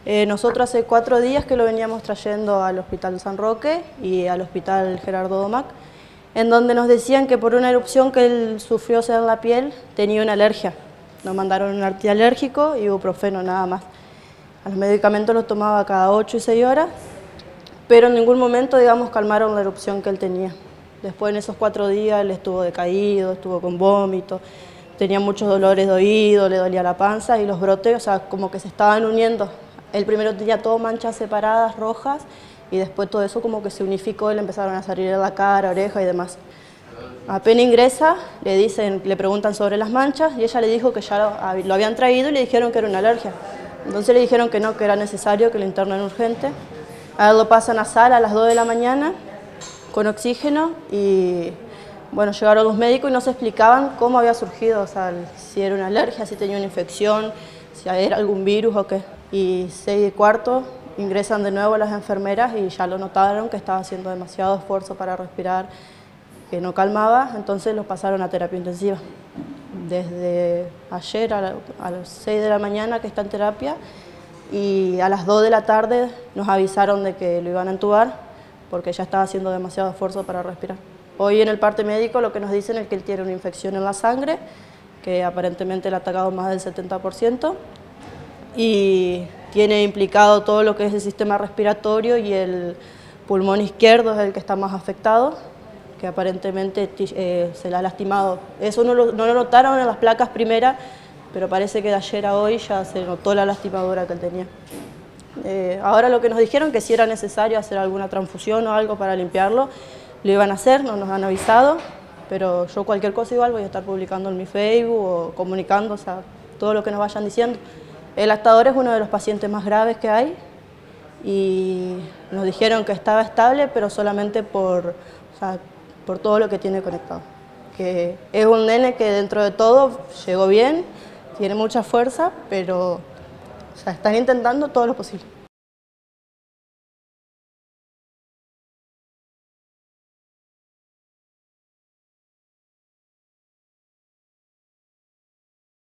Nosotros hace 4 días que lo veníamos trayendo al Hospital San Roque y al Hospital Gerardo Domac, en donde nos decían que por una erupción que él sufrió en la piel tenía una alergia. Nos mandaron un antialérgico y ibuprofeno nada más. Los medicamentos los tomaba cada 8 y 6 horas, pero en ningún momento, digamos, calmaron la erupción que él tenía. Después en esos 4 días él estuvo decaído, estuvo con vómito, tenía muchos dolores de oído, le dolía la panza y los brotes, o sea, como que se estaban uniendo. Él primero tenía todo manchas separadas, rojas, y después todo eso como que se unificó y le empezaron a salir en la cara, oreja y demás. Apenas ingresa, le preguntan sobre las manchas y ella le dijo que ya lo habían traído y le dijeron que era una alergia. Entonces le dijeron que no, que era necesario que lo internen urgente. A él lo pasan a sala a las 2 de la mañana con oxígeno y bueno, llegaron los médicos y no se explicaban cómo había surgido, o sea, si era una alergia, si tenía una infección, si era algún virus o qué. Y 6:15 ingresan de nuevo las enfermeras y ya lo notaron que estaba haciendo demasiado esfuerzo para respirar, que no calmaba, entonces los pasaron a terapia intensiva. Desde ayer a las 6 de la mañana que está en terapia y a las 2 de la tarde nos avisaron de que lo iban a entubar porque ya estaba haciendo demasiado esfuerzo para respirar. Hoy en el parte médico lo que nos dicen es que él tiene una infección en la sangre, que aparentemente le ha atacado más del 70%, y tiene implicado todo lo que es el sistema respiratorio y el pulmón izquierdo es el que está más afectado, que aparentemente se le ha lastimado. Eso no lo notaron en las placas primeras, pero parece que de ayer a hoy ya se notó la lastimadura que él tenía. Ahora lo que nos dijeron que si era necesario hacer alguna transfusión o algo para limpiarlo, lo iban a hacer, no nos han avisado, pero yo cualquier cosa igual voy a estar publicando en mi Facebook o comunicando, o sea, todo lo que nos vayan diciendo. Él hasta ahora es uno de los pacientes más graves que hay y nos dijeron que estaba estable, pero solamente por todo lo que tiene conectado. Que es un nene que dentro de todo llegó bien, tiene mucha fuerza, pero están intentando todo lo posible.